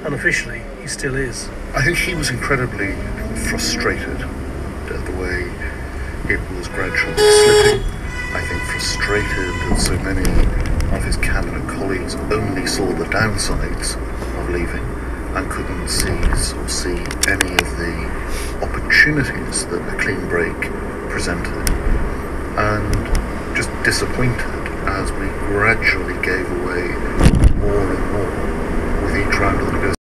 unofficially, he still is. I think he was incredibly frustrated at the way it was gradually slipping. I think frustrated that so many of his cabinet colleagues only saw the downsides of leaving and couldn't seize or see any of the opportunities that a clean break presented, and just disappointed as we gradually gave away more and more with each round of the negotiations.